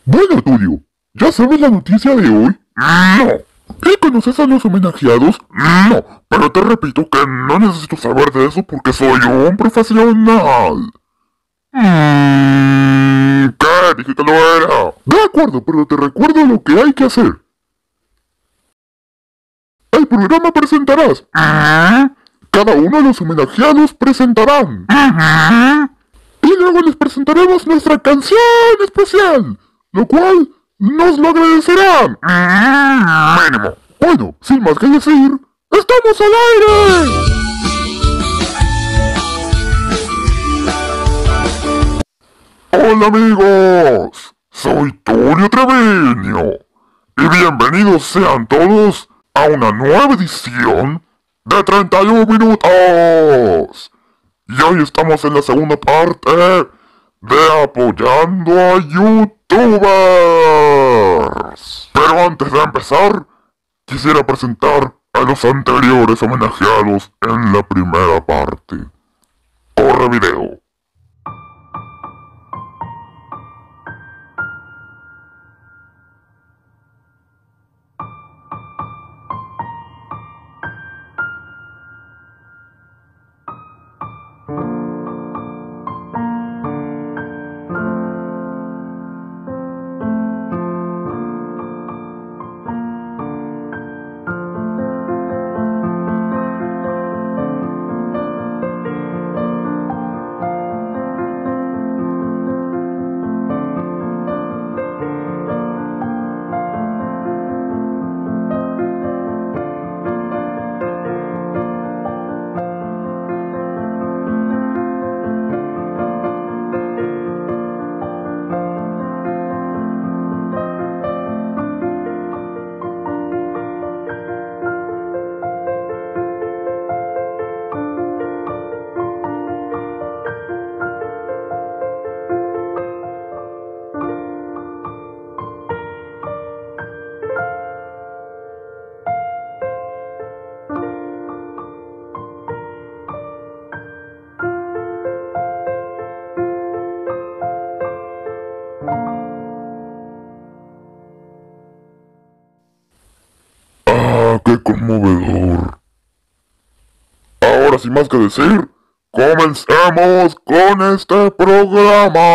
Bueno, Tulio, ¿ya sabes la noticia de hoy? No. ¿Y conoces a los homenajeados? No, pero te repito que no necesito saber de eso porque soy un profesional. ¿Qué? Dije que lo era. De acuerdo, pero te recuerdo lo que hay que hacer. El programa presentarás. Cada uno de los homenajeados presentarán. Y luego les presentaremos nuestra canción especial, lo cual nos lo agradecerán. Mínimo. Bueno, sin más que decir, ¡estamos al aire! Hola amigos, soy Tulio Treviño y bienvenidos sean todos a una nueva edición de 31 minutos. Y hoy estamos en la segunda parte de apoyando a YouTubers. Pero antes de empezar, quisiera presentar a los anteriores homenajeados en la primera parte. Corre video. ¡Qué conmovedor! Ahora sin más que decir, comencemos con este programa.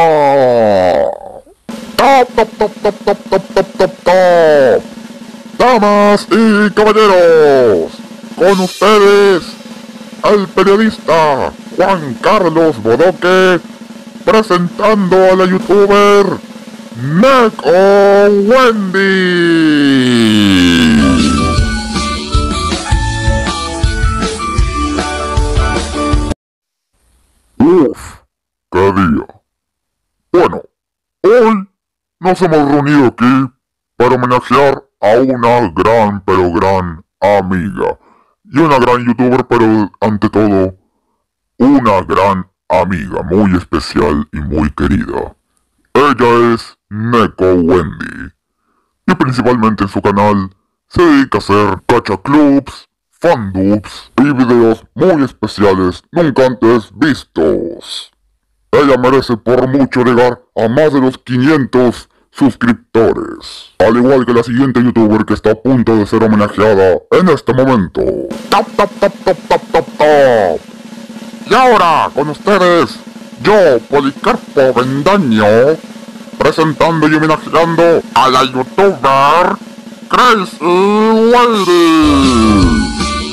Top, top, top, top, top, top, top, top, top. Damas y caballeros, con ustedes, el periodista Juan Carlos Bodoque, presentando a la youtuber Neko Wendy. Uf, qué día. Bueno, hoy nos hemos reunido aquí para homenajear a una gran pero gran amiga. Y una gran youtuber, pero ante todo, una gran amiga muy especial y muy querida. Ella es Neko Wendy. Y principalmente en su canal se dedica a hacer cachaclubs, fandubs y videos muy especiales nunca antes vistos. Ella merece por mucho llegar a más de los 500 suscriptores, al igual que la siguiente youtuber que está a punto de ser homenajeada en este momento. Top, top, top, top, top, top, top. Y ahora con ustedes, yo, Policarpo Bendaño, presentando y homenajeando a la youtuber Crazy Lady.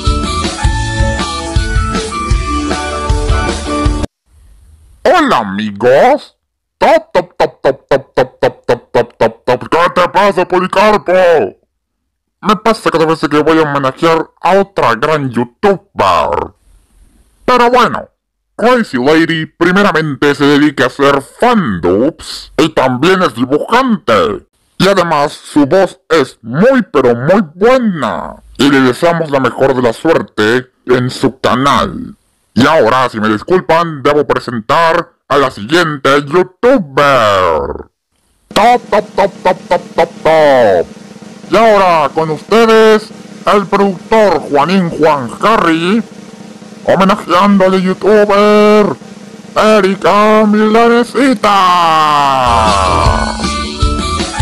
Hola amigos. Top, top, top, top, top, top, top, top, top, top, top. ¿Qué te pasa, Policarpo? Me pasa cada vez que voy a homenajear a otra gran youtuber. Pero bueno, Crazy Lady primeramente se dedica a hacer fandubs y también es dibujante. Y además su voz es muy pero muy buena. Y le deseamos la mejor de la suerte en su canal. Y ahora, si me disculpan, debo presentar a la siguiente youtuber. Top, top, top, top, top, top, top. Y ahora con ustedes, el productor Juanín Juan Harry, homenajeando a la youtuber Erika Milanesita.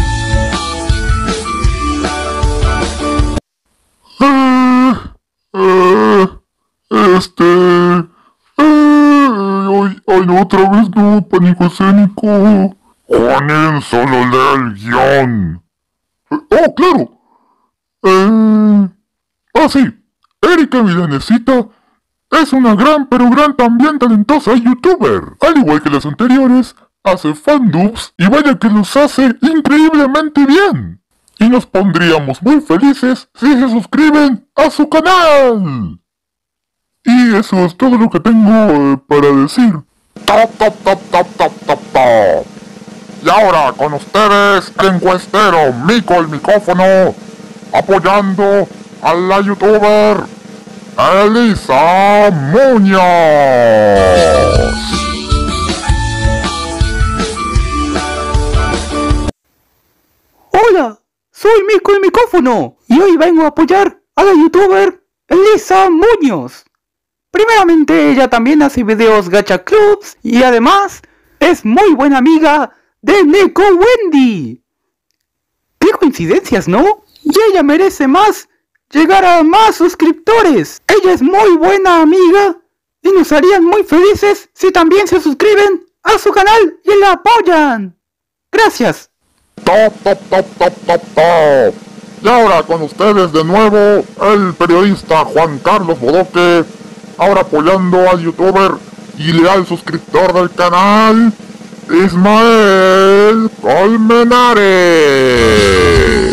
Ay, no, otra vez no, pánico escénico. Juanín, solo lee el guión. Oh, claro. Sí. Erika Milanesita es una gran, pero gran también talentosa youtuber. Al igual que las anteriores, hace fandubs y vaya que los hace increíblemente bien. Y nos pondríamos muy felices si se suscriben a su canal. Y eso es todo lo que tengo para decir. Top. Y ahora con ustedes el encuestero Mico el micrófono, apoyando a la youtuber Elisa Muñoz. Hola, soy Mico el micrófono y hoy vengo a apoyar a la youtuber Elisa Muñoz. Primeramente, ella también hace videos gacha clubs y además es muy buena amiga de Neko Wendy. ¡Qué coincidencias!, ¿no? Y ella merece más, llegar a más suscriptores. Ella es muy buena amiga y nos harían muy felices si también se suscriben a su canal y la apoyan. Gracias. Top. Y ahora con ustedes de nuevo el periodista Juan Carlos Bodoque, ahora apoyando al youtuber y leal suscriptor del canal Ismael Colmenares.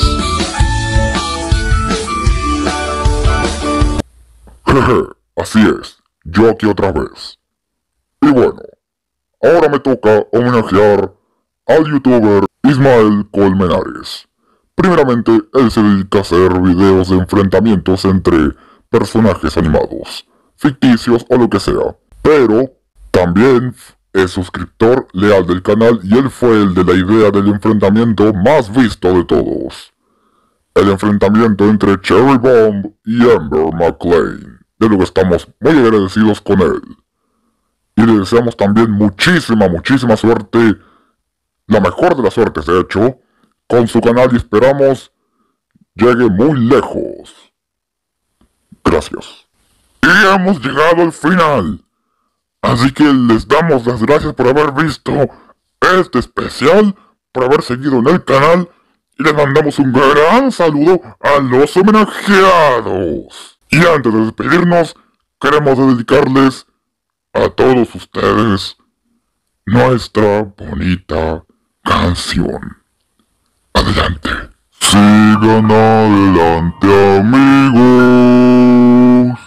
Jeje, así es, yo aquí otra vez. Y bueno, ahora me toca homenajear al youtuber Ismael Colmenares. Primeramente, él se dedica a hacer videos de enfrentamientos entre personajes animados, ficticios o lo que sea. Pero también es suscriptor leal del canal y él fue el de la idea del enfrentamiento más visto de todos. El enfrentamiento entre Cherry Bomb y Amber McLean, de lo que estamos muy agradecidos con él. Y le deseamos también muchísima suerte, la mejor de las suertes de hecho, con su canal y esperamos llegue muy lejos. Gracias. Y hemos llegado al final. Así que les damos las gracias por haber visto este especial, por haber seguido en el canal y les mandamos un gran saludo a los homenajeados. Y antes de despedirnos, queremos dedicarles a todos ustedes nuestra bonita canción. Adelante. Sigan adelante, amigos.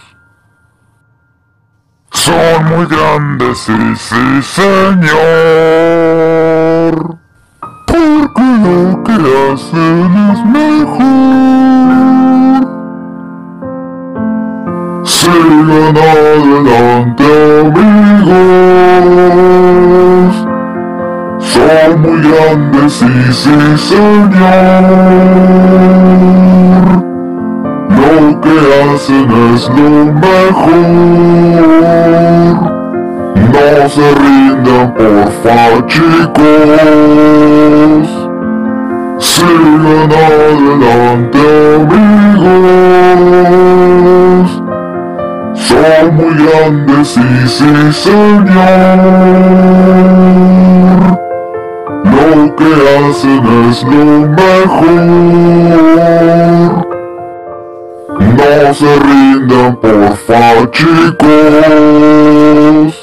Son muy grandes, sí, señor. Porque lo que hacen es mejor. Sigan adelante, amigos. Son muy grandes, sí, señor. Lo que hacen es lo mejor. No se rindan, porfa, chicos. Sigan adelante, amigos. Son muy grandes, sí, señor. Lo que hacen es lo mejor. No se rindan, porfa, chicos.